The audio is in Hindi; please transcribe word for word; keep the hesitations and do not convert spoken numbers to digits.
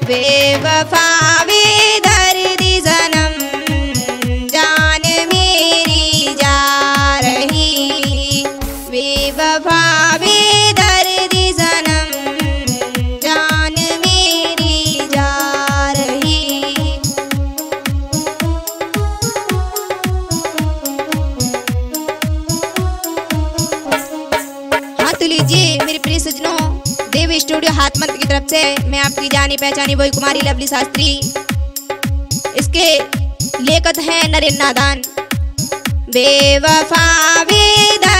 बेवफा वे दर्दी सनम जान मेरी जा रही, बेवफा वे दर्दी सनम जान मेरी जा रही। हाँ तो लीजिए मेरे प्रिय सजनों, देव स्टूडियो हाथमंत की तरफ से मैं आपकी जानी पहचानी वही कुमारी लवली शास्त्री। इसके लेखक हैं नरेंद्र नादान। बेवफा वे